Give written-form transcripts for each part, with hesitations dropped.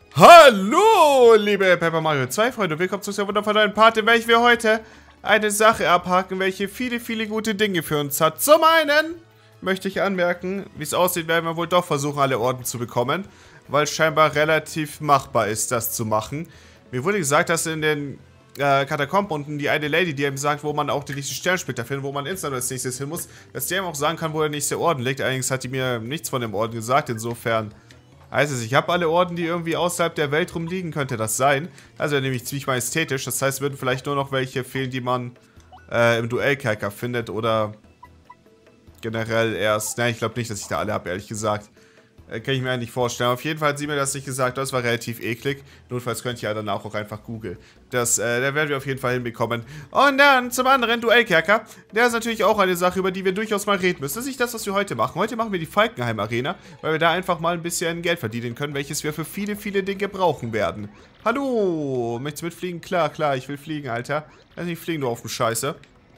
Hallo, liebe Paper Mario 2 Freunde, willkommen zu dieser wundervollen Part, in welcher wir heute eine Sache abhaken, welche viele gute Dinge für uns hat. Zum einen möchte ich anmerken, wie es aussieht, werden wir wohl doch versuchen, alle Orden zu bekommen, weil es scheinbar relativ machbar ist, das zu machen. Mir wurde gesagt, dass in den Katakomben unten die eine Lady, die einem sagt, wo man auch den nächsten Sternsplitter findet, wo man instant als nächstes hin muss, dass die einem auch sagen kann, wo der nächste Orden liegt. Allerdings hat die mir nichts von dem Orden gesagt, insofern heißt es, ich habe alle Orden, die irgendwie außerhalb der Welt rumliegen, könnte das sein. Also nämlich ziemlich majestätisch, das heißt, würden vielleicht nur noch welche fehlen, die man im Duellkerker findet oder generell erst. Nein, ich glaube nicht, dass ich da alle habe, ehrlich gesagt. Kann ich mir eigentlich vorstellen. Auf jeden Fall hat sie mir das nicht gesagt, das war relativ eklig. Notfalls könnt ihr ja danach auch einfach googeln. Das werden wir auf jeden Fall hinbekommen. Und dann zum anderen Duellkerker. Der ist natürlich auch eine Sache, über die wir durchaus mal reden müssen. Das ist nicht das, was wir heute machen. Heute machen wir die Falkenheim Arena, weil wir da einfach mal ein bisschen Geld verdienen können, welches wir für viele Dinge brauchen werden. Hallo, möchtest du mitfliegen? Klar, ich will fliegen, Alter. Also nicht fliegen, du auf dem Scheiße.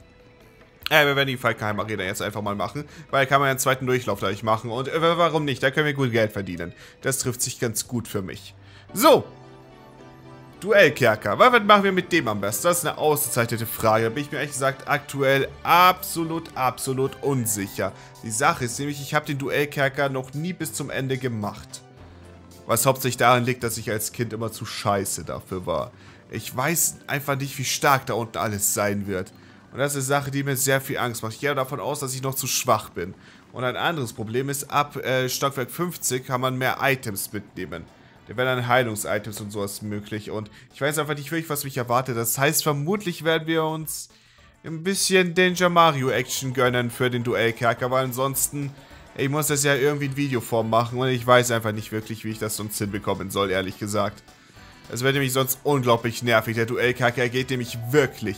Wir werden die Falkenheim Arena jetzt einfach mal machen, weil kann man ja einen zweiten Durchlauf gleich machen und warum nicht, da können wir gut Geld verdienen. Das trifft sich ganz gut für mich. So, Duellkerker, was machen wir mit dem am besten? Das ist eine ausgezeichnete Frage, da bin ich mir ehrlich gesagt aktuell absolut unsicher. Die Sache ist nämlich, ich habe den Duellkerker noch nie bis zum Ende gemacht. Was hauptsächlich daran liegt, dass ich als Kind immer zu scheiße dafür war. Ich weiß einfach nicht, wie stark da unten alles sein wird. Und das ist eine Sache, die mir sehr viel Angst macht. Ich gehe davon aus, dass ich noch zu schwach bin. Und ein anderes Problem ist, ab Stockwerk 50 kann man mehr Items mitnehmen. Da werden dann Heilungs-Items und sowas möglich. Und ich weiß einfach nicht wirklich, was mich erwartet. Das heißt, vermutlich werden wir uns ein bisschen Danger Mario Action gönnen für den Duellkerker. Weil ansonsten, ich muss das ja irgendwie in Videoform machen. Und ich weiß einfach nicht wirklich, wie ich das sonst hinbekommen soll, ehrlich gesagt. Es wird nämlich sonst unglaublich nervig. Der Duellkerker geht nämlich wirklich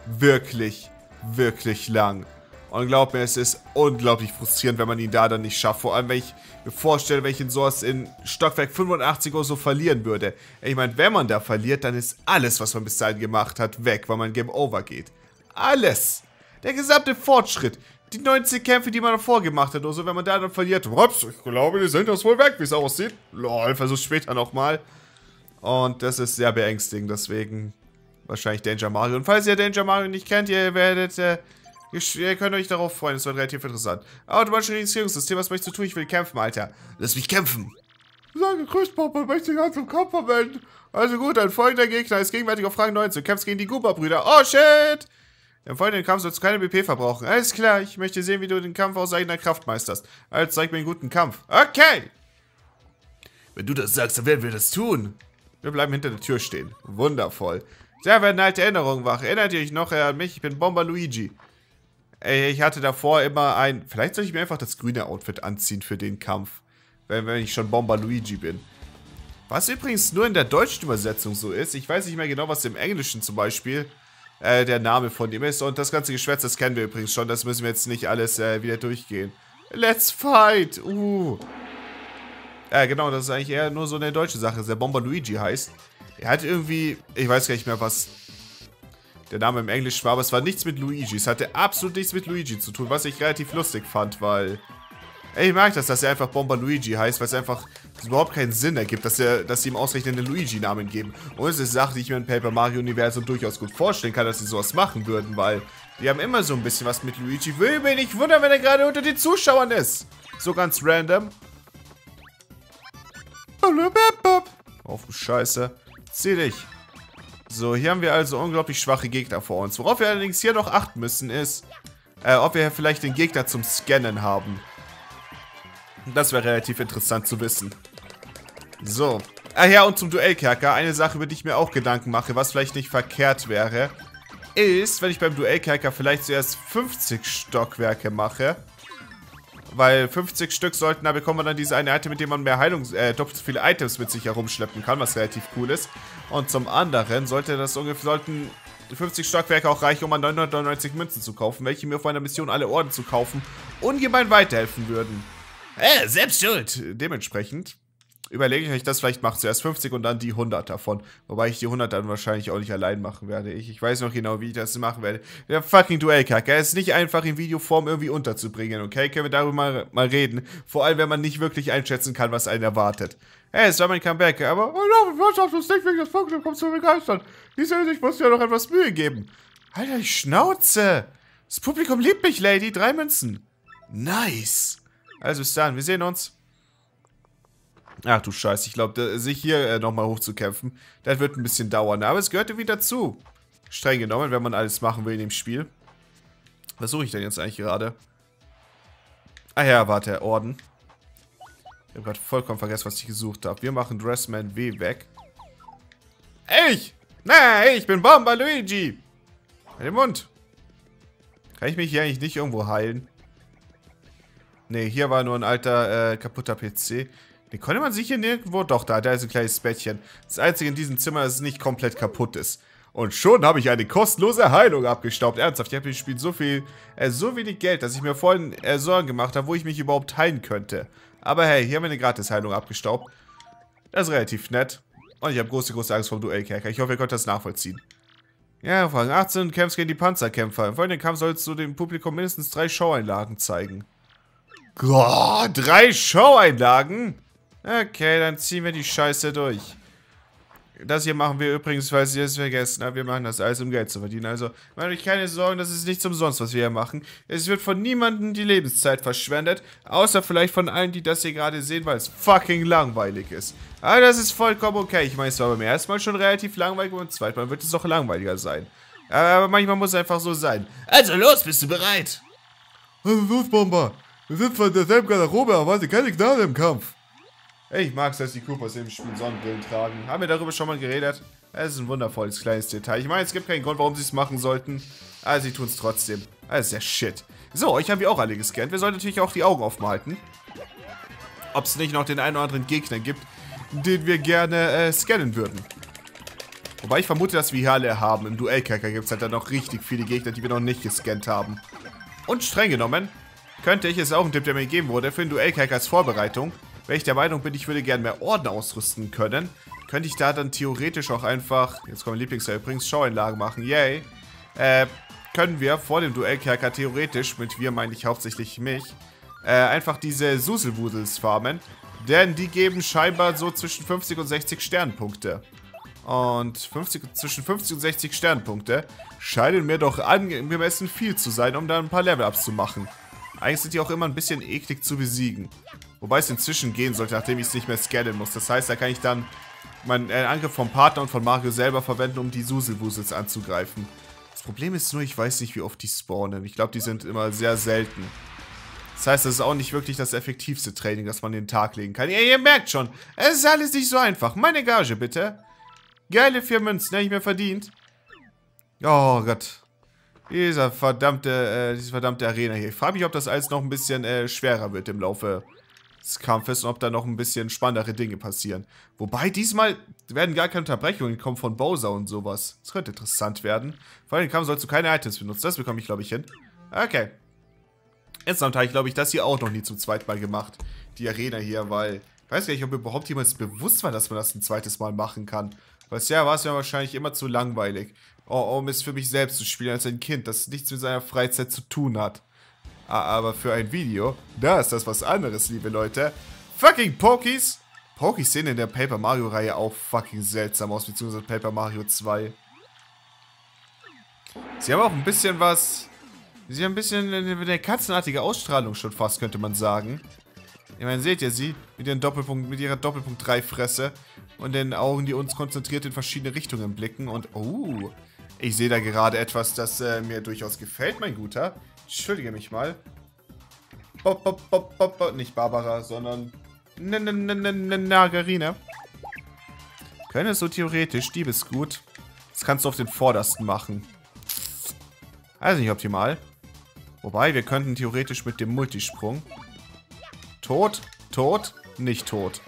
lang. Und glaubt mir, es ist unglaublich frustrierend, wenn man ihn da dann nicht schafft. Vor allem, wenn ich mir vorstelle, welchen Source in Stockwerk 85 oder so verlieren würde. Ich meine, wenn man da verliert, dann ist alles, was man bis dahin gemacht hat, weg, weil man Game Over geht. Alles! Der gesamte Fortschritt. Die 90 Kämpfe, die man davor gemacht hat oder so, wenn man da dann verliert. Ups, ich glaube, die sind das wohl weg, wie es aussieht. Lol, versuch's später nochmal. Und das ist sehr beängstigend, deswegen wahrscheinlich Danger Mario. Und falls ihr Danger Mario nicht kennt, ihr könnt euch darauf freuen. Es wird relativ interessant. Automatisches Registrierungssystem, was möchtest du tun? Ich will kämpfen, Alter. Lass mich kämpfen. Sage Grüßpapa, möchte ganz zum Kampf verwenden. Also gut, ein folgender Gegner ist gegenwärtig auf Rang 19. Du kämpfst gegen die Goober-Brüder. Oh, shit! Im folgenden Kampf sollst du keine BP verbrauchen. Alles klar, ich möchte sehen, wie du den Kampf aus eigener Kraft meisterst. Also zeig mir einen guten Kampf. Okay! Wenn du das sagst, dann werden wir das tun. Wir bleiben hinter der Tür stehen. Wundervoll. Da werden alte Erinnerungen wach. Erinnert ihr euch noch an mich? Ich bin Bomber Luigi. Ich hatte davor immer ein... Vielleicht soll ich mir einfach das grüne Outfit anziehen für den Kampf. Wenn ich schon Bomber Luigi bin. Was übrigens nur in der deutschen Übersetzung so ist. Ich weiß nicht mehr genau, was im Englischen zum Beispiel der Name von ihm ist. Und das ganze Geschwätz, das kennen wir übrigens schon. Das müssen wir jetzt nicht alles wieder durchgehen. Let's fight! Genau, das ist eigentlich eher nur so eine deutsche Sache, dass der Bomber Luigi heißt. Er hat irgendwie, ich weiß gar nicht mehr, was der Name im Englischen war, aber es war nichts mit Luigi. Es hatte absolut nichts mit Luigi zu tun, was ich relativ lustig fand, weil ich mag das, dass er einfach Bomber Luigi heißt, weil es einfach überhaupt keinen Sinn ergibt, dass sie ihm ausgerechnet einen Luigi-Namen geben. Und es ist eine Sache, die ich mir im Paper Mario-Universum durchaus gut vorstellen kann, dass sie sowas machen würden, weil die haben immer so ein bisschen was mit Luigi. Will mich nicht wundern, wenn er gerade unter den Zuschauern ist. So ganz random. Auf die Scheiße. Zieh dich. So, hier haben wir also unglaublich schwache Gegner vor uns. Worauf wir allerdings hier noch achten müssen, ist, ob wir vielleicht den Gegner zum Scannen haben. Das wäre relativ interessant zu wissen. So. Ja, und zum Duellkerker. Eine Sache, über die ich mir auch Gedanken mache, was vielleicht nicht verkehrt wäre, ist, wenn ich beim Duellkerker vielleicht zuerst 50 Stockwerke mache. Weil 50 Stück sollten, da bekommt man dann diese eine Item, mit dem man mehr doppelt so viele Items mit sich herumschleppen kann, was relativ cool ist. Und zum anderen sollten 50 Stockwerke auch reichen, um an 999 Münzen zu kaufen, welche mir auf einer Mission alle Orden zu kaufen ungemein weiterhelfen würden. Selbst schuld! Dementsprechend überlege ich euch das vielleicht mache. Zuerst 50 und dann die 100 davon. Wobei ich die 100 dann wahrscheinlich auch nicht allein machen werde. Ich weiß noch genau, wie ich das machen werde. Der fucking Duellkacke. Es ist nicht einfach in Videoform irgendwie unterzubringen, okay? Können wir darüber mal reden. Vor allem, wenn man nicht wirklich einschätzen kann, was einen erwartet. Hey, es war mein Comeback, aber was hast du nicht wegen des Pokémon kommst du begeistert? Diese Hinsicht musst du ja noch etwas Mühe geben. Alter, die Schnauze. Das Publikum liebt mich, Lady. 3 Münzen. Nice. Also bis dann, wir sehen uns. Ach du Scheiße, ich glaube, sich hier nochmal hochzukämpfen, das wird ein bisschen dauern. Aber es gehörte wieder dazu. Streng genommen, wenn man alles machen will in dem Spiel. Was suche ich denn jetzt eigentlich gerade? Ah ja, warte, Orden. Ich habe gerade vollkommen vergessen, was ich gesucht habe. Wir machen Dressman W weg. Ich! Nein, ich bin Bomber Luigi! Bei dem Mund. Kann ich mich hier eigentlich nicht irgendwo heilen? Ne, hier war nur ein alter, kaputter PC. Den konnte man sich hier nirgendwo... Doch, da ist ein kleines Bettchen. Das Einzige in diesem Zimmer, dass es nicht komplett kaputt ist. Und schon habe ich eine kostenlose Heilung abgestaubt. Ernsthaft, ich habe im Spiel so wenig Geld, dass ich mir vorhin Sorgen gemacht habe, wo ich mich überhaupt heilen könnte. Aber hey, hier haben wir eine Gratis-Heilung abgestaubt. Das ist relativ nett. Und ich habe große Angst vor dem Duellkerker. Ich hoffe, ihr könnt das nachvollziehen. Ja, Fragen 18, kämpfst gegen die Panzerkämpfer. Im folgenden Kampf sollst du dem Publikum mindestens 3 Showeinlagen zeigen. Gott, 3 Showeinlagen? Okay, dann ziehen wir die Scheiße durch. Das hier machen wir übrigens, falls ihr es vergessen habt, wir machen das alles, um Geld zu verdienen. Also, macht euch keine Sorgen, das ist nichts umsonst, was wir hier machen. Es wird von niemandem die Lebenszeit verschwendet, außer vielleicht von allen, die das hier gerade sehen, weil es fucking langweilig ist. Aber das ist vollkommen okay. Ich meine, es war beim ersten Mal schon relativ langweilig und beim zweiten Mal wird es noch langweiliger sein. Aber manchmal muss es einfach so sein. Also los, bist du bereit? Los, Bomber. Wir sind von derselben Garderobe, aber warte, keine Gnade im Kampf. Ich mag es, dass die Koopas im Spiel Sonnenbrillen tragen. Haben wir darüber schon mal geredet? Es ist ein wundervolles kleines Detail. Ich meine, es gibt keinen Grund, warum sie es machen sollten. Aber sie tun es trotzdem. Das ist ja shit. So, euch haben wir auch alle gescannt. Wir sollten natürlich auch die Augen offen halten. Ob es nicht noch den einen oder anderen Gegner gibt, den wir gerne scannen würden. Wobei ich vermute, dass wir hier alle haben. Im Duellkerker gibt es halt dann noch richtig viele Gegner, die wir noch nicht gescannt haben. Und streng genommen könnte ich es auch ein Tipp, der mir gegeben wurde, für den Duellkerker als Vorbereitung. Wenn ich der Meinung bin, ich würde gerne mehr Orden ausrüsten können, könnte ich da dann theoretisch auch einfach, jetzt kommt mein Lieblingsteil übrigens, Schaueinlagen machen, yay, können wir vor dem Duellkerker theoretisch, mit wir meine ich hauptsächlich mich, einfach diese Suselwusels farmen, denn die geben scheinbar so zwischen 50 und 60 Sternpunkte. Und zwischen 50 und 60 Sternpunkte scheinen mir doch angemessen viel zu sein, um da ein paar Level-Ups zu machen. Eigentlich sind die auch immer ein bisschen eklig zu besiegen. Wobei es inzwischen gehen sollte, nachdem ich es nicht mehr scannen muss. Das heißt, da kann ich dann meinen Angriff vom Partner und von Mario selber verwenden, um die Suselwusels anzugreifen. Das Problem ist nur, ich weiß nicht, wie oft die spawnen. Ich glaube, die sind immer sehr selten. Das heißt, das ist auch nicht wirklich das effektivste Training, das man in den Tag legen kann. Ihr merkt schon, es ist alles nicht so einfach. Meine Gage, bitte. Geile 4 Münzen, hätte ich mir verdient. Oh Gott. Diese verdammte Arena hier. Ich frage mich, ob das alles noch ein bisschen schwerer wird im Laufe des Kampfes und ob da noch ein bisschen spannendere Dinge passieren. Wobei, diesmal werden gar keine Unterbrechungen kommen von Bowser und sowas. Das könnte interessant werden. Vor allem im Kampf sollst du keine Items benutzen. Das bekomme ich, glaube ich, hin. Okay. Insgesamt habe ich, glaube ich, das hier auch noch nie zum zweiten Mal gemacht. Die Arena hier, weil ich weiß gar nicht, ob mir überhaupt jemals bewusst war, dass man das ein zweites Mal machen kann. Weil ja, war es mir wahrscheinlich immer zu langweilig. Um es für mich selbst zu spielen als ein Kind, das nichts mit seiner Freizeit zu tun hat. Aber für ein Video, da ist das was anderes, liebe Leute. Fucking Pokies! Pokies sehen in der Paper Mario Reihe auch fucking seltsam aus, beziehungsweise Paper Mario 2. Sie haben auch ein bisschen was... Sie haben ein bisschen eine katzenartige Ausstrahlung schon fast, könnte man sagen. Ich meine, seht ihr sie? Mit ihrer Doppelpunkt 3 Fresse und den Augen, die uns konzentriert in verschiedene Richtungen blicken. Und, ich sehe da gerade etwas, das mir durchaus gefällt, mein Guter. Entschuldige mich mal. Nicht Barbara, sondern Nagarina. Könntest du theoretisch Diebesgut. Das kannst du auf den vordersten machen. Also nicht optimal. Wobei, wir könnten theoretisch mit dem Multisprung. Tot, tot, nicht tot.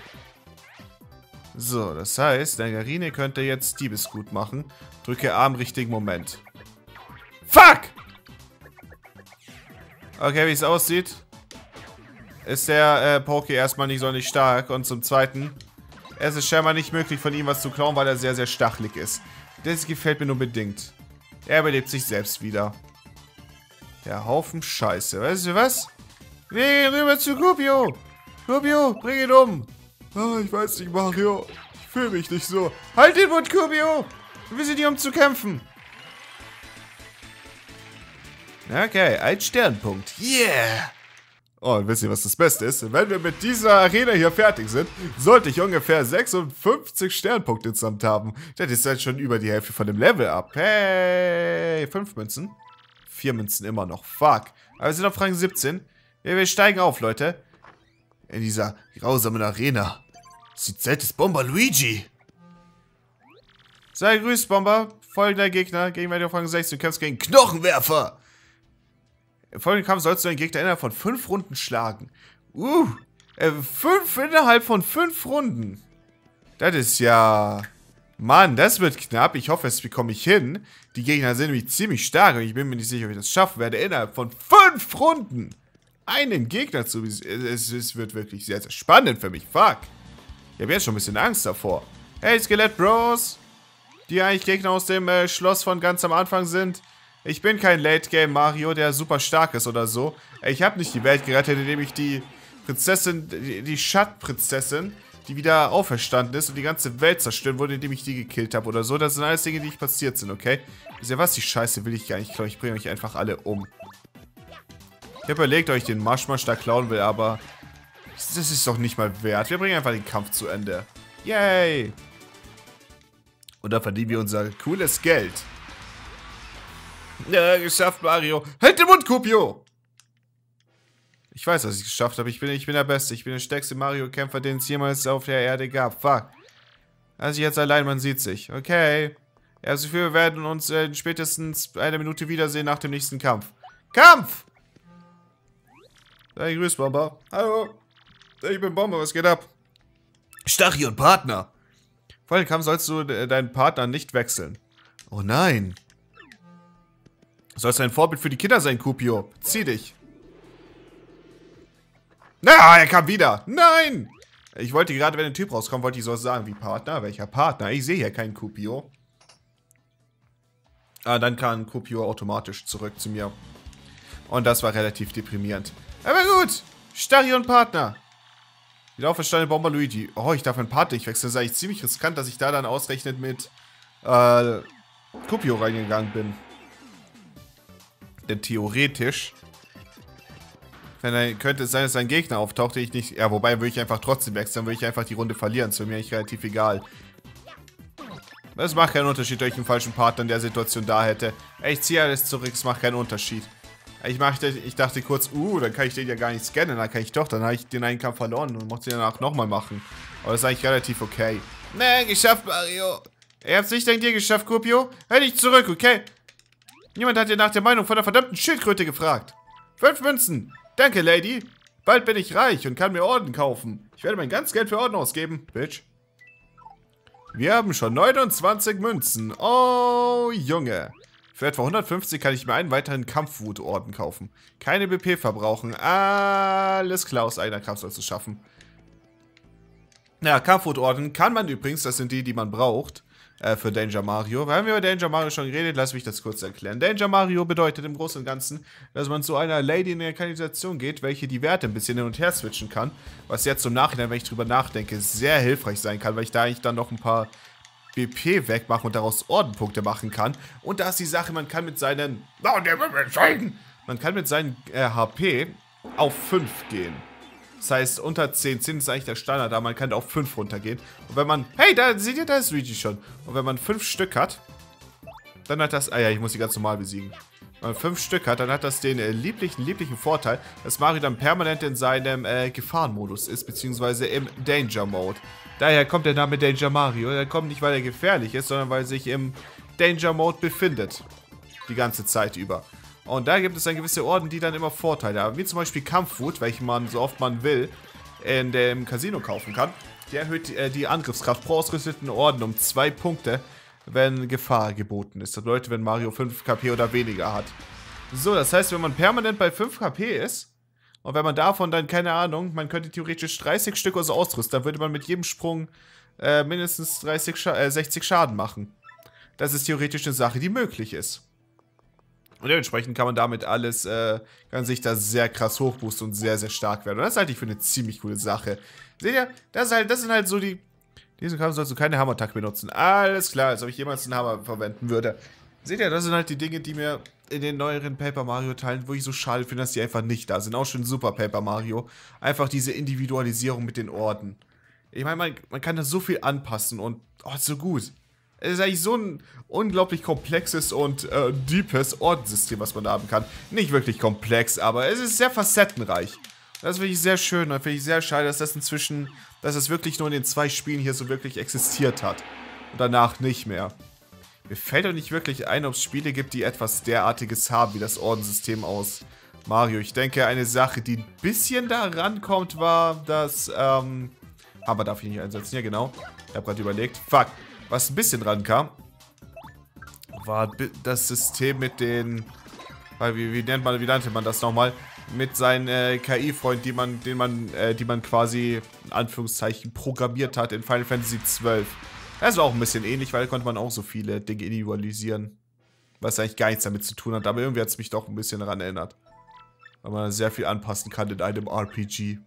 So, das heißt, Nagarine könnte jetzt Diebesgut machen. Drücke A im richtigen Moment. Fuck! Okay, wie es aussieht, ist der Poké erstmal nicht sonderlich stark. Und zum Zweiten, es ist scheinbar nicht möglich, von ihm was zu klauen, weil er sehr, sehr stachelig ist. Das gefällt mir nur bedingt. Er überlebt sich selbst wieder. Der Haufen Scheiße. Weißt du was? Wir gehen rüber zu Kupio. Kupio, bring ihn um. Oh, ich weiß nicht, Mario. Ich fühle mich nicht so. Halt den Mund, Kupio. Wir sind hier, um zu kämpfen. Okay, ein Sternpunkt. Yeah. Oh, und wisst ihr, was das Beste ist? Wenn wir mit dieser Arena hier fertig sind, sollte ich ungefähr 56 Sternpunkte insgesamt haben. Das ist halt schon über die Hälfte von dem Level ab. Hey, 5 Münzen. 4 Münzen immer noch. Fuck. Aber wir sind auf Rang 17. Wir steigen auf, Leute. In dieser grausamen Arena. Das ist die Zeit des Bomber Luigi. Sei grüßt, Bomber. Folgender Gegner. Gegenwärtig auf Rang 16. Du kämpfst gegen Knochenwerfer. Im folgenden Kampf sollst du den Gegner innerhalb von 5 Runden schlagen. 5 innerhalb von 5 Runden. Das ist ja... Mann, das wird knapp. Ich hoffe, das bekomme ich hin. Die Gegner sind nämlich ziemlich stark und ich bin mir nicht sicher, ob ich das schaffen werde, innerhalb von 5 Runden einen Gegner zu besiegen. Es wird wirklich sehr, sehr spannend für mich. Fuck. Ich habe jetzt schon ein bisschen Angst davor. Hey, Skelett Bros. Die eigentlich Gegner aus dem Schloss von ganz am Anfang sind. Ich bin kein Late-Game Mario, der super stark ist oder so. Ich habe nicht die Welt gerettet, indem ich die Prinzessin, die Schattprinzessin, die wieder auferstanden ist und die ganze Welt zerstören wurde, indem ich die gekillt habe oder so. Das sind alles Dinge, die nicht passiert sind, okay? Wisst ihr was? Die Scheiße will ich gar nicht klauen. Ich bringe euch einfach alle um. Ich habe überlegt, ob ich den Marschmarsch da klauen will, aber das ist doch nicht mal wert. Wir bringen einfach den Kampf zu Ende. Yay! Und dann verdienen wir unser cooles Geld. Ja, geschafft, Mario. Halt den Mund, Kupio! Ich weiß, dass ich es geschafft habe. Ich bin der Beste. Ich bin der stärkste Mario-Kämpfer, den es jemals auf der Erde gab. Fuck. Also jetzt allein, man sieht sich. Okay. Also wir werden uns in spätestens eine Minute wiedersehen nach dem nächsten Kampf. Kampf! Sei grüß, Bomber. Hallo. Ich bin Bomber, was geht ab? Stachio und Partner. Vor dem Kampf sollst du deinen Partner nicht wechseln. Oh nein. Du sollst ein Vorbild für die Kinder sein, Kupio. Zieh dich. Na, er kam wieder. Nein! Ich wollte gerade, wenn ein Typ rauskommt, wollte ich so sagen wie Partner. Welcher Partner? Ich sehe hier keinen Kupio. Ah, dann kam Kupio automatisch zurück zu mir. Und das war relativ deprimierend. Aber gut. Stachio und Partner. Die auferstandene Bomber Luigi. Oh, ich darf meinen Partner nicht wechseln. Das ist eigentlich ziemlich riskant, dass ich da dann ausgerechnet mit Kupio reingegangen bin. Denn theoretisch könnte es sein, dass ein Gegner auftaucht, den ich nicht... Ja, wobei würde ich einfach trotzdem wechseln, würde ich einfach die Runde verlieren. Das wäre mir eigentlich relativ egal. Es macht keinen Unterschied, ob ich einen falschen Partner in der Situation da hätte. Ich ziehe alles zurück, es macht keinen Unterschied. Ich dachte kurz, dann kann ich den ja gar nicht scannen. Dann kann ich doch, dann habe ich den einen Kampf verloren und muss den danach nochmal machen. Aber das ist eigentlich relativ okay. Nee, geschafft, Mario. Ihr habt es nicht dank dir geschafft, Kupio. Hält dich zurück, okay? Niemand hat dir nach der Meinung von der verdammten Schildkröte gefragt. 5 Münzen. Danke, Lady. Bald bin ich reich und kann mir Orden kaufen. Ich werde mein ganzes Geld für Orden ausgeben, Bitch. Wir haben schon 29 Münzen. Oh, Junge. Für etwa 150 kann ich mir einen weiteren Kampfwutorden kaufen. Keine BP verbrauchen. Alles klar, aus eigener Kraft sollst du schaffen. Ja, Kampfwutorden kann man übrigens, das sind die, die man braucht, für Danger Mario. Wir haben über Danger Mario schon geredet, lass mich das kurz erklären. Danger Mario bedeutet im Großen und Ganzen, dass man zu einer Lady in der Kanalisation geht, welche die Werte ein bisschen hin und her switchen kann. Was jetzt im Nachhinein, wenn ich drüber nachdenke, sehr hilfreich sein kann, weil ich da eigentlich dann noch ein paar BP wegmachen und daraus Ordenpunkte machen kann. Und da ist die Sache, man kann mit seinen... Man kann mit seinen HP auf 5 gehen. Das heißt, unter 10 ist eigentlich der Standard, aber man kann auf 5 runtergehen. Und wenn man... Hey, da seht ihr, da ist Luigi schon. Und wenn man 5 Stück hat, dann hat das... Ah ja, ich muss die ganz normal besiegen. Wenn man 5 Stück hat, dann hat das den lieblichen Vorteil, dass Mario dann permanent in seinem Gefahrenmodus ist, beziehungsweise im Danger Mode. Daher kommt der Name Danger Mario. Der kommt nicht, weil er gefährlich ist, sondern weil er sich im Danger Mode befindet. Die ganze Zeit über. Und da gibt es dann gewisse Orden, die dann immer Vorteile haben. Wie zum Beispiel Kampfwut, welchen man so oft man will in dem Casino kaufen kann. Die erhöht die Angriffskraft pro ausgerüsteten Orden um 2 Punkte, wenn Gefahr geboten ist. Das bedeutet, wenn Mario 5 KP oder weniger hat. So, das heißt, wenn man permanent bei 5 KP ist Und wenn man davon dann, keine Ahnung, man könnte theoretisch 30 Stück oder so ausrüsten, dann würde man mit jedem Sprung mindestens 60 Schaden machen. Das ist theoretisch eine Sache, die möglich ist. Und dementsprechend kann man damit alles, kann sich da sehr krass hochboosten und sehr, sehr stark werden. Und das halte ich für eine ziemlich coole Sache. Seht ihr, das sind halt so die... Diesen Kampf sollst du keine Hammer-Attack benutzen. Alles klar, als ob ich jemals einen Hammer verwenden würde. Seht ihr, das sind halt die Dinge, die mir in den neueren Paper Mario Teilen, wo ich so schade finde, dass die einfach nicht da sind. Auch schon Super Paper Mario. Einfach diese Individualisierung mit den Orden. Ich meine, man kann da so viel anpassen und, oh, ist so gut. Es ist eigentlich so ein unglaublich komplexes und deepes Ordensystem, was man da haben kann. Nicht wirklich komplex, aber es ist sehr facettenreich. Das finde ich sehr schön und finde ich sehr schade, dass das inzwischen, dass es wirklich nur in den 2 Spielen hier so wirklich existiert hat. Und danach nicht mehr. Mir fällt doch nicht wirklich ein, ob es Spiele gibt, die etwas derartiges haben, wie das Ordenssystem aus Mario. Ich denke, eine Sache, die ein bisschen da rankommt, war das, aber darf ich nicht einsetzen? Ja, genau. Ich habe gerade überlegt. Fuck. Was ein bisschen rankam, war das System mit den, wie nannte man das nochmal? Mit seinen KI-Freunden, die man quasi, in Anführungszeichen, programmiert hat in Final Fantasy XII. Das war auch ein bisschen ähnlich, weil da konnte man auch so viele Dinge individualisieren. Was eigentlich gar nichts damit zu tun hat, aber irgendwie hat es mich doch ein bisschen daran erinnert. Weil man sehr viel anpassen kann in einem RPG.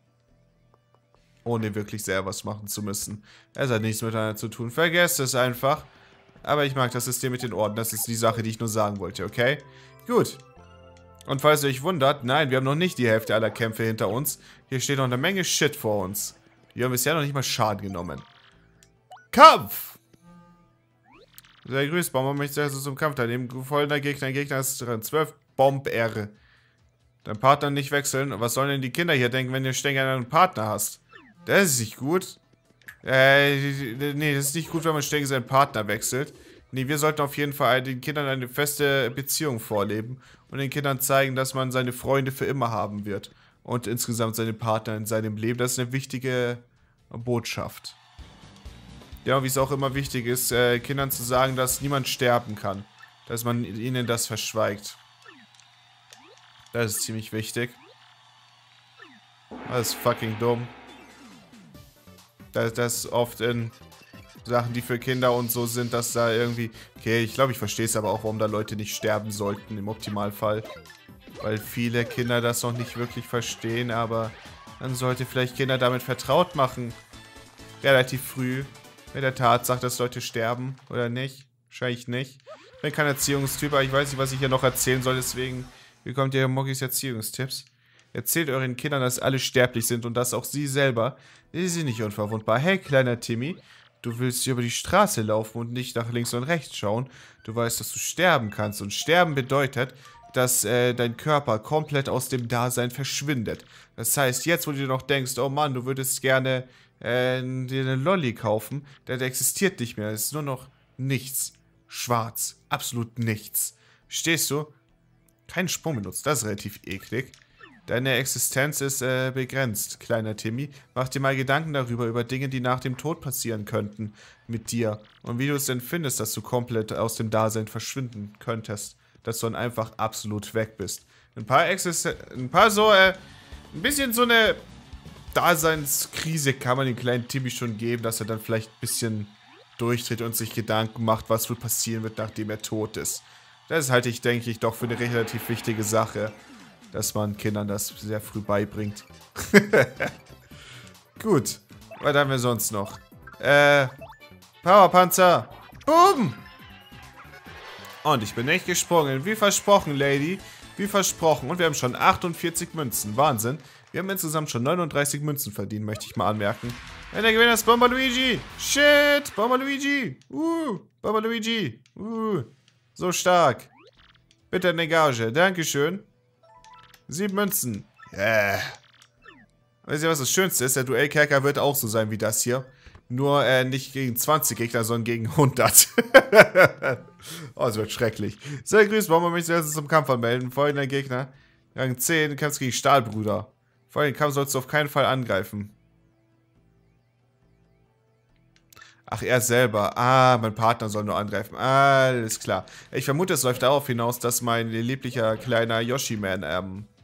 Ohne wirklich selber was machen zu müssen. Es hat nichts miteinander zu tun. Vergesst es einfach. Aber ich mag das System mit den Orden. Das ist die Sache, die ich nur sagen wollte, okay? Gut. Und falls ihr euch wundert, nein, wir haben noch nicht die Hälfte aller Kämpfe hinter uns. Hier steht noch eine Menge Shit vor uns. Wir haben bisher noch nicht mal Schaden genommen. Kampf! Sehr grüßt, Bomber möchte also zum Kampf teilnehmen. Folgender Gegner, Gegner ist dran. 12 Bomb-R. Dein Partner nicht wechseln. Was sollen denn die Kinder hier denken, wenn du ständig einen Partner hast? Das ist nicht gut. Nee, das ist nicht gut, wenn man ständig seinen Partner wechselt. Nee, wir sollten auf jeden Fall den Kindern eine feste Beziehung vorleben und den Kindern zeigen, dass man seine Freunde für immer haben wird. Und insgesamt seine Partner in seinem Leben. Das ist eine wichtige Botschaft. Ja, wie es auch immer wichtig ist, Kindern zu sagen, dass niemand sterben kann. Dass man ihnen das verschweigt. Das ist ziemlich wichtig. Das ist fucking dumm. Das oft in Sachen, die für Kinder und so sind, dass da irgendwie... Okay, ich glaube, ich verstehe es aber auch, warum da Leute nicht sterben sollten, im Optimalfall. Weil viele Kinder das noch nicht wirklich verstehen, aber man sollte vielleicht Kinder damit vertraut machen. Relativ früh. Mit der Tatsache, dass Leute sterben, oder nicht? Wahrscheinlich nicht. Ich bin kein Erziehungstyp, aber ich weiß nicht, was ich hier noch erzählen soll, deswegen bekommt ihr Moggis Erziehungstipps. Erzählt euren Kindern, dass alle sterblich sind und dass auch sie selber, sie sind nicht unverwundbar. Hey, kleiner Timmy, du willst hier über die Straße laufen und nicht nach links und rechts schauen. Du weißt, dass du sterben kannst und sterben bedeutet, dass dein Körper komplett aus dem Dasein verschwindet. Das heißt, jetzt, wo du dir noch denkst, oh Mann, du würdest gerne dir eine Lolli kaufen, der existiert nicht mehr. Es ist nur noch nichts. Schwarz. Absolut nichts. Stehst du? Keinen Sprung benutzt. Das ist relativ eklig. Deine Existenz ist begrenzt, kleiner Timmy. Mach dir mal Gedanken darüber, über Dinge, die nach dem Tod passieren könnten mit dir. Und wie du es denn findest, dass du komplett aus dem Dasein verschwinden könntest. Dass du dann einfach absolut weg bist. Ein bisschen so eine Daseinskrise kann man dem kleinen Timmy schon geben, dass er dann vielleicht ein bisschen durchdreht und sich Gedanken macht, was wohl passieren wird, nachdem er tot ist. Das halte ich, denke ich, doch für eine relativ wichtige Sache. Dass man Kindern das sehr früh beibringt. Gut. Was haben wir sonst noch? Powerpanzer. Boom! Und ich bin nicht gesprungen. Wie versprochen, Lady. Wie versprochen. Und wir haben schon 48 Münzen. Wahnsinn. Wir haben insgesamt schon 39 Münzen verdient, möchte ich mal anmerken. Und der Gewinner ist Bomber Luigi. Shit. Bomber Luigi. Bomber Luigi. So stark. Bitte eine Gage. Dankeschön. 7 Münzen. Yeah. Weißt ihr, was das Schönste ist? Der Duellkerker wird auch so sein wie das hier. Nur nicht gegen 20 Gegner, sondern gegen 100. Oh, es wird schrecklich. Sehr grüß, warum möchtest du jetzt zum Kampf anmelden? Folgender Gegner. Rang 10, du kämpfst gegen Stahlbruder. Vor dem Kampf sollst du auf keinen Fall angreifen. Ach, er selber. Ah, mein Partner soll nur angreifen. Alles klar. Ich vermute, es läuft darauf hinaus, dass mein lieblicher kleiner Yoshi-Man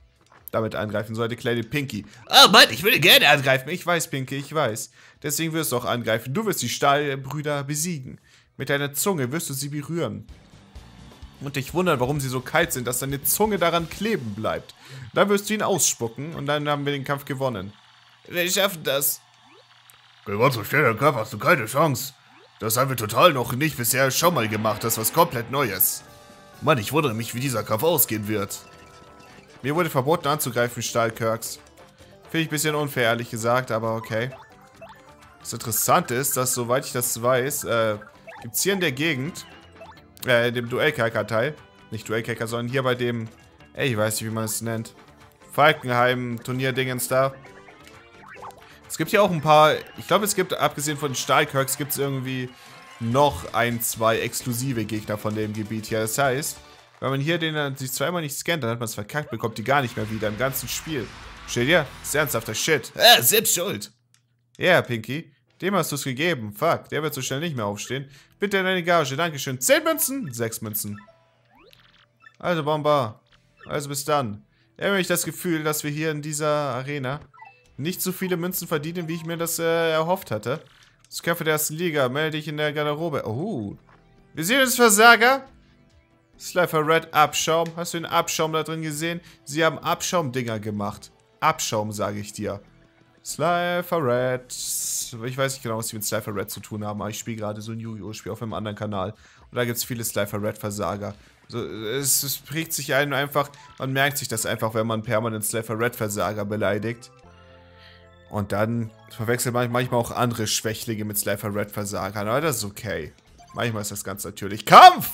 damit angreifen sollte, kleine Pinky. Oh Mann, ich würde gerne angreifen. Ich weiß, Pinky, ich weiß. Deswegen wirst du auch angreifen. Du wirst die Stahlbrüder besiegen. Mit deiner Zunge wirst du sie berühren. Und dich wundern, warum sie so kalt sind, dass deine Zunge daran kleben bleibt. Dann wirst du ihn ausspucken und dann haben wir den Kampf gewonnen. Wir schaffen das. Gegen so schneller Kampf hast du keine Chance. Das haben wir total noch nicht bisher schon mal gemacht. Das ist was komplett Neues. Mann, ich wundere mich, wie dieser Kampf ausgehen wird. Mir wurde verboten anzugreifen, Stahlkirks. Finde ich ein bisschen unfair, ehrlich gesagt, aber okay. Das Interessante ist, dass, soweit ich das weiß, gibt es hier in der Gegend, in dem Duellkerker-Teil, nicht Duellkerker, sondern hier bei dem, ich weiß nicht, wie man es nennt, Falkenheim-Turnierdingens da. Es gibt hier auch ein paar, ich glaube, es gibt, abgesehen von Stahlkirks, gibt es irgendwie noch ein, zwei exklusive Gegner von dem Gebiet hier. Das heißt, wenn man hier den sich zweimal nicht scannt, dann hat man es verkackt, bekommt die gar nicht mehr wieder im ganzen Spiel. Steht hier? Das ist ernsthafter Shit. Selbst schuld. Ja, yeah, Pinky. Dem hast du es gegeben. Fuck, der wird so schnell nicht mehr aufstehen. Bitte deine Gage, dankeschön. 10 Münzen? 6 Münzen. Also, Bomber. Also, bis dann. Irgendwie habe ich das Gefühl, dass wir hier in dieser Arena nicht so viele Münzen verdienen, wie ich mir das erhofft hatte. Das Kämpfer der ersten Liga. Melde dich in der Garderobe. Oh. Wir sehen uns, Versager. Slifer Red Abschaum. Hast du den Abschaum da drin gesehen? Sie haben Abschaumdinger gemacht. Abschaum, sage ich dir. Slifer Red. Ich weiß nicht genau, was die mit Slifer Red zu tun haben, aber ich spiele gerade so ein Yu-Gi-Oh! Spiel auf einem anderen Kanal. Und da gibt es viele Slifer Red Versager. So, es prägt sich einem einfach, man merkt sich das einfach, wenn man permanent Slifer Red Versager beleidigt. Und dann verwechselt man manchmal auch andere Schwächlinge mit Slifer Red Versagern, aber das ist okay. Manchmal ist das ganz natürlich. Kampf!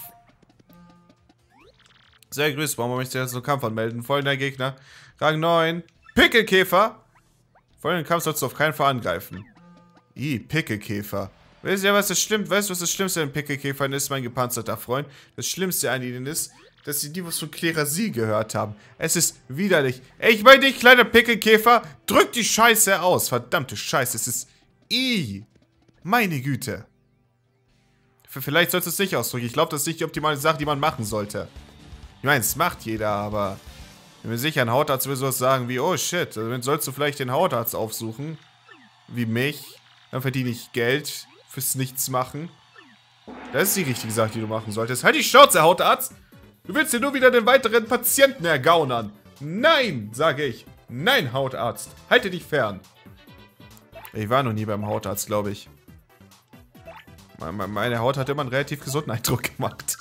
Sehr grüß, warum möchte ich jetzt so Kampf anmelden? Folgender Gegner. Rang 9. Pickelkäfer. Folgenden Kampf sollst du auf keinen Fall angreifen. Pickelkäfer. Weißt du, was das Schlimmste an Pickelkäfern ist, mein gepanzerter Freund? Das Schlimmste an ihnen ist, dass sie die was von Klerasie gehört haben. Es ist widerlich. Ich meine dich, kleiner Pickelkäfer, drück die Scheiße aus. Verdammte Scheiße, es ist meine Güte. Vielleicht sollst du es nicht ausdrücken. Ich glaube, das ist nicht die optimale Sache, die man machen sollte. Ich meine, es macht jeder, aber ich bin mir sicher, ein Hautarzt will sowas sagen wie, oh shit, dann sollst du vielleicht den Hautarzt aufsuchen. Wie mich. Dann verdiene ich Geld fürs Nichtsmachen. Das ist die richtige Sache, die du machen solltest. Halt die Schnauze, Hautarzt! Du willst dir nur wieder den weiteren Patienten ergaunern. Nein, sage ich. Nein, Hautarzt. Halte dich fern. Ich war noch nie beim Hautarzt, glaube ich. Meine Haut hat immer einen relativ gesunden Eindruck gemacht.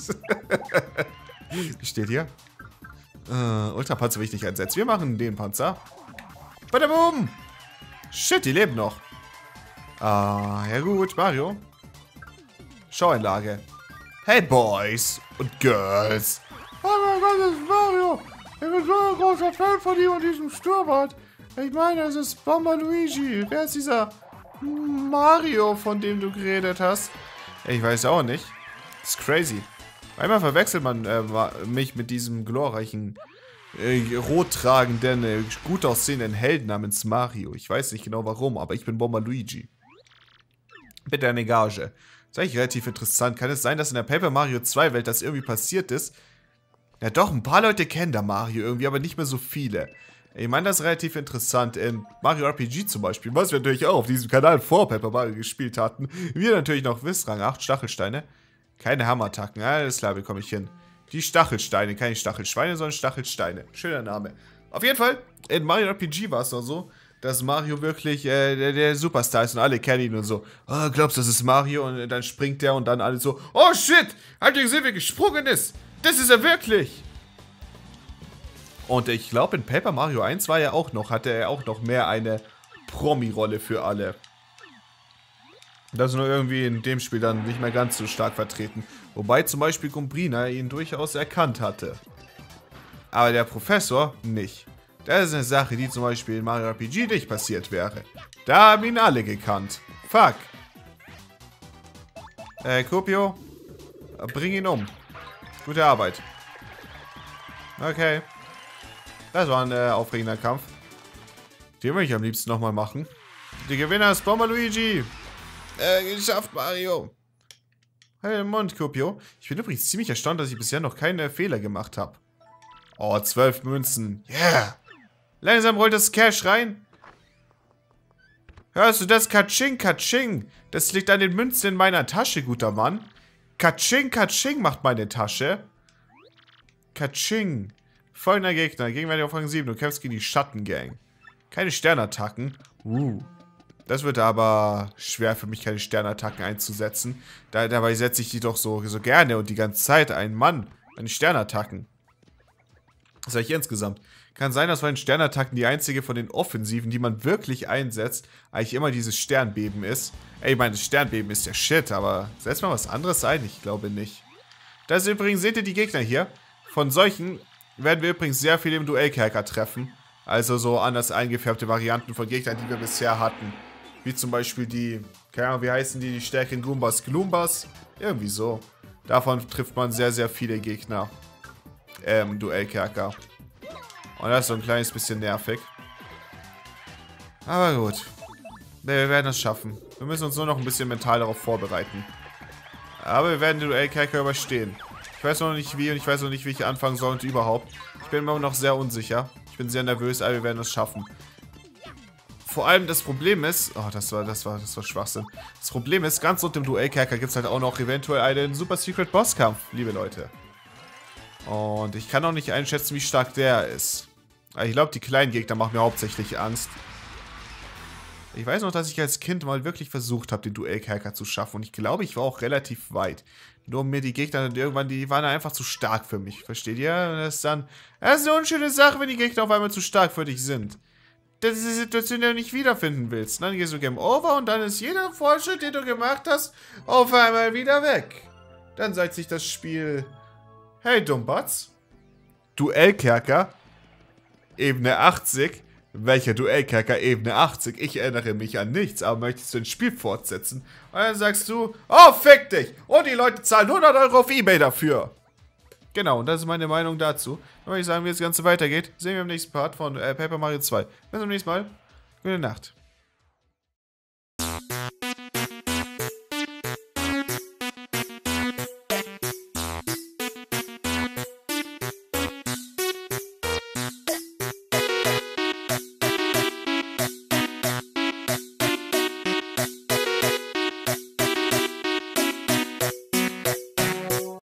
Steht hier. Ultrapanzer will ich nicht einsetzen. Wir machen den Panzer. Badabum! Shit, die leben noch. Ah, ja gut, Mario. Schaueinlage. Hey, Boys und Girls. Oh mein Gott, das ist Mario. Ich bin so ein großer Fan von ihm und diesem Sturmbart. Ich meine, es ist Bomber Luigi. Wer ist dieser Mario, von dem du geredet hast? Ich weiß auch nicht. Das ist crazy. Einmal verwechselt man mich mit diesem glorreichen, rot tragenden, gut aussehenden Helden namens Mario. Ich weiß nicht genau warum, aber ich bin Bomber Luigi. Bitte eine Gage. Das ist eigentlich relativ interessant. Kann es sein, dass in der Paper Mario 2 Welt das irgendwie passiert ist? Ja doch, ein paar Leute kennen da Mario irgendwie, aber nicht mehr so viele. Ich meine, das ist relativ interessant. In Mario RPG zum Beispiel, was wir natürlich auch auf diesem Kanal vor Paper Mario gespielt hatten. Wir natürlich noch wissen, Rang 8 Stachelsteine. Keine Hammertacken, alles klar, bekomme ich hin. Die Stachelsteine, keine Stachelschweine, sondern Stachelsteine. Schöner Name. Auf jeden Fall, in Mario RPG war es noch so, dass Mario wirklich der Superstar ist und alle kennen ihn und so. Oh, glaubst du, das ist Mario? Und dann springt der und dann alle so, oh shit, habt ihr gesehen, wie gesprungen ist? Das ist er wirklich. Und ich glaube, in Paper Mario 1 hatte er auch noch mehr eine Promi-Rolle für alle. Das ist nur irgendwie in dem Spiel dann nicht mehr ganz so stark vertreten. Wobei zum Beispiel Gumbrina ihn durchaus erkannt hatte. Aber der Professor nicht. Das ist eine Sache, die zum Beispiel in Mario RPG nicht passiert wäre. Da haben ihn alle gekannt. Fuck. Kopio, bring ihn um. Gute Arbeit. Okay. Das war ein aufregender Kampf. Den würde ich am liebsten nochmal machen. Der Gewinner ist Bomber Luigi. Geschafft, Mario. Halt den Mund, Kopio. Ich bin übrigens ziemlich erstaunt, dass ich bisher noch keine Fehler gemacht habe. Oh, 12 Münzen. Yeah. Langsam rollt das Cash rein. Hörst du das? Katsching, Katsching. Das liegt an den Münzen in meiner Tasche, guter Mann. Katsching, Katsching macht meine Tasche. Katsching. Folgender Gegner. Gegenwärtig auf Rang 7. Du kämpfst gegen die Schattengang. Keine Sternattacken. Das wird aber schwer für mich, keine Sternattacken einzusetzen. Dabei setze ich die doch so gerne und die ganze Zeit ein. Mann, meine Sternattacken. Das sage ich insgesamt. Kann sein, dass bei den Sternattacken die einzige von den Offensiven, die man wirklich einsetzt, eigentlich immer dieses Sternbeben ist. Ey, meine Sternbeben ist der Shit, aber setzt mal was anderes ein? Ich glaube nicht. Das ist übrigens, seht ihr die Gegner hier? Von solchen werden wir übrigens sehr viel im Duellkerker treffen. Also so anders eingefärbte Varianten von Gegnern, die wir bisher hatten. Wie zum Beispiel die, keine Ahnung, wie heißen die stärkeren Goombas? Gloombas? Irgendwie so. Davon trifft man sehr, sehr viele Gegner im Duellkerker. Und das ist so ein kleines bisschen nervig. Aber gut. Wir werden es schaffen. Wir müssen uns nur noch ein bisschen mental darauf vorbereiten. Aber wir werden den Duellkerker überstehen. Ich weiß noch nicht wie und ich weiß noch nicht, wie ich anfangen soll und überhaupt. Ich bin immer noch sehr unsicher. Ich bin sehr nervös, aber wir werden es schaffen. Vor allem das Problem ist... Oh, das war Schwachsinn. Das Problem ist, ganz unter dem Duellkerker gibt es halt auch noch eventuell einen Super Secret Bosskampf, liebe Leute. Und ich kann auch nicht einschätzen, wie stark der ist. Aber ich glaube, die kleinen Gegner machen mir hauptsächlich Angst. Ich weiß noch, dass ich als Kind mal wirklich versucht habe, den Duellkerker zu schaffen. Und ich glaube, ich war auch relativ weit. Nur mir die Gegner dann irgendwann, die waren einfach zu stark für mich. Versteht ihr? Das ist eine unschöne Sache, wenn die Gegner auf einmal zu stark für dich sind. Das ist die Situation, die du nicht wiederfinden willst. Dann gehst du Game Over und dann ist jeder Fortschritt, den du gemacht hast, auf einmal wieder weg. Dann sagt sich das Spiel... Hey, Dummbatz. Duellkerker, Ebene 80. Welcher Duellkerker Ebene 80? Ich erinnere mich an nichts, aber möchtest du ein Spiel fortsetzen? Und dann sagst du, oh, fick dich! Und die Leute zahlen 100 € auf eBay dafür. Genau, und das ist meine Meinung dazu. Dann würde ich sagen, wie das Ganze weitergeht, sehen wir im nächsten Part von Paper Mario 2. Bis zum nächsten Mal. Gute Nacht.